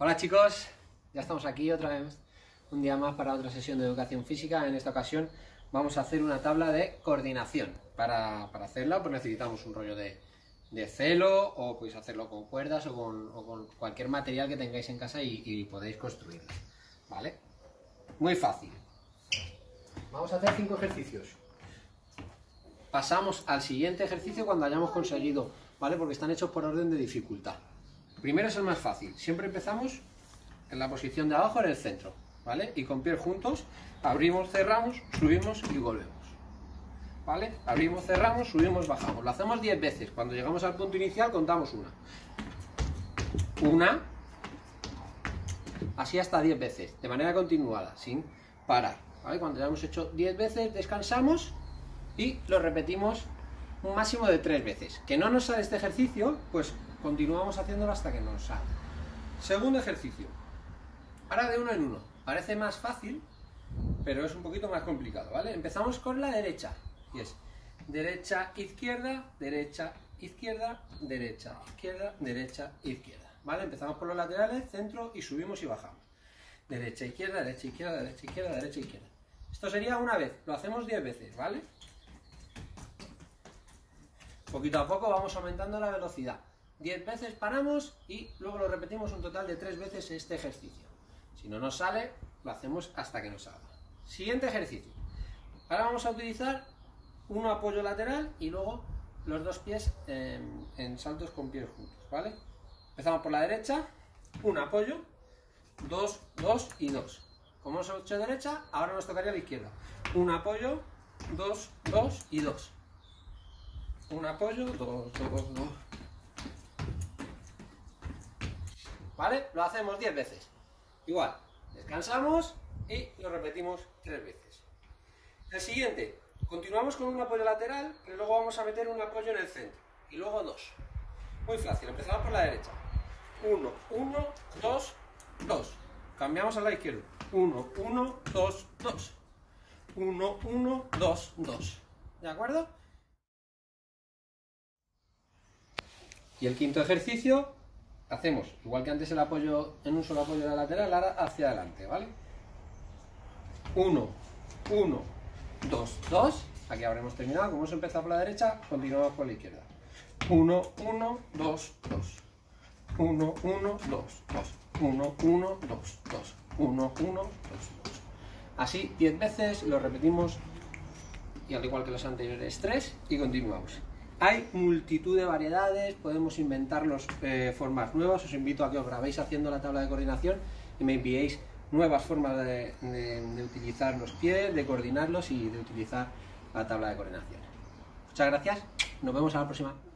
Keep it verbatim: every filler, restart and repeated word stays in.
Hola chicos, ya estamos aquí otra vez, un día más para otra sesión de educación física. En esta ocasión vamos a hacer una tabla de coordinación. Para, para hacerla pues necesitamos un rollo de, de celo, o podéis hacerlo con cuerdas o con, o con cualquier material que tengáis en casa y, y podéis construirlo, ¿vale? Muy fácil. Vamos a hacer cinco ejercicios. Pasamos al siguiente ejercicio cuando hayamos conseguido, ¿vale? Porque están hechos por orden de dificultad. Primero es el más fácil. Siempre empezamos en la posición de abajo, en el centro, ¿vale? Y con pies juntos, abrimos, cerramos, subimos y volvemos, ¿vale? Abrimos, cerramos, subimos, bajamos. Lo hacemos diez veces. Cuando llegamos al punto inicial contamos una. Una. Así hasta diez veces, de manera continuada, sin parar, ¿vale? Cuando ya hemos hecho diez veces, descansamos y lo repetimos un máximo de tres veces. Que no nos sale este ejercicio, pues continuamos haciéndolo hasta que nos salga. Segundo ejercicio. Ahora de uno en uno. Parece más fácil, pero es un poquito más complicado, ¿vale? Empezamos con la derecha. Y es derecha, izquierda, derecha, izquierda, derecha, izquierda, derecha, izquierda. ¿Vale? Empezamos por los laterales, centro y subimos y bajamos. Derecha, izquierda, derecha, izquierda, derecha, izquierda, derecha, izquierda. Esto sería una vez. Lo hacemos diez veces, ¿vale? Poquito a poco vamos aumentando la velocidad. diez veces paramos y luego lo repetimos un total de tres veces este ejercicio. Si no nos sale, lo hacemos hasta que nos salga. Siguiente ejercicio. Ahora vamos a utilizar un apoyo lateral y luego los dos pies en, en saltos con pies juntos, ¿vale? Empezamos por la derecha, un apoyo, dos, dos y dos. Como hemos hecho derecha, ahora nos tocaría la izquierda. Un apoyo, dos, dos y dos. Un apoyo, dos, dos, dos. ¿Vale? Lo hacemos diez veces. Igual, descansamos y lo repetimos tres veces. El siguiente, continuamos con un apoyo lateral, pero luego vamos a meter un apoyo en el centro. Y luego dos. Muy fácil, empezamos por la derecha. uno, uno, dos, dos. Cambiamos a la izquierda. uno, uno, dos, dos. uno, uno, dos, dos. ¿De acuerdo? Y el quinto ejercicio, hacemos, igual que antes el apoyo en un solo apoyo de la lateral, ahora hacia adelante, ¿vale? uno, uno, dos, dos. Aquí habremos terminado. Como hemos empezado por la derecha, continuamos por la izquierda. uno, uno, dos, dos. uno, uno, dos, dos. uno, uno, dos, dos. uno, uno, dos, dos. Así diez veces, lo repetimos, y al igual que los anteriores tres, y continuamos. Hay multitud de variedades, podemos inventarnos eh, formas nuevas. Os invito a que os grabéis haciendo la tabla de coordinación y me enviéis nuevas formas de, de, de utilizar los pies, de coordinarlos y de utilizar la tabla de coordinación. Muchas gracias, nos vemos a la próxima.